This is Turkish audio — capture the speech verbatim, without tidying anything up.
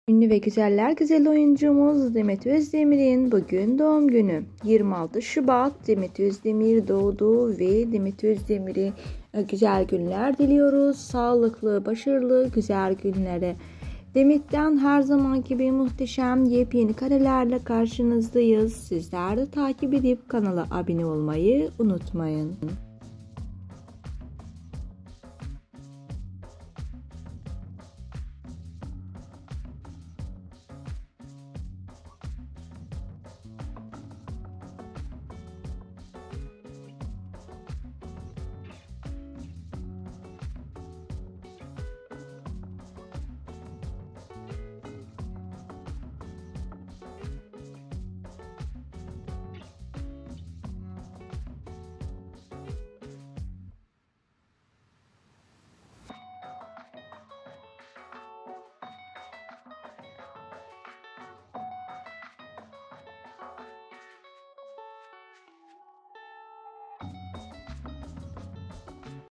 Ünlü ve güzeller güzel oyuncumuz Demet Özdemir'in bugün doğum günü. yirmi altı Şubat Demet Özdemir doğdu ve Demet Özdemir'e güzel günler diliyoruz. Sağlıklı, başarılı, güzel günlere. Demet'ten her zaman gibi muhteşem yepyeni karelerle karşınızdayız. Sizler de takip edip kanala abone olmayı unutmayın.